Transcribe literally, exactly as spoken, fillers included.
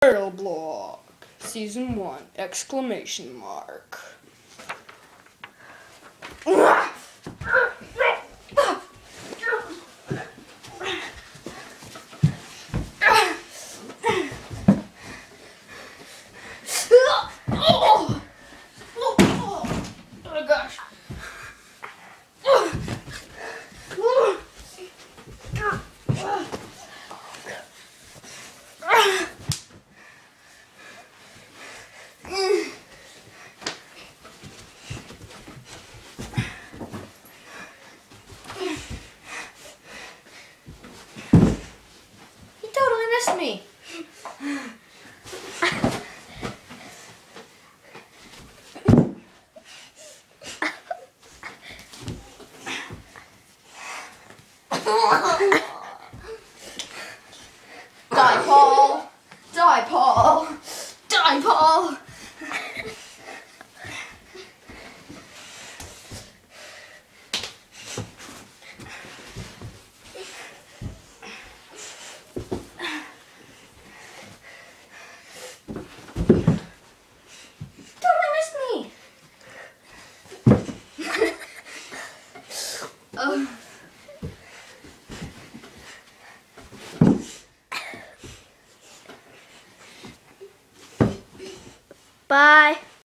Turtle Blog, Season one, exclamation mark. Oh my gosh. He totally missed me. Die, Paul! Die, Paul! Die, Paul! Totally missed me! Oh. Bye.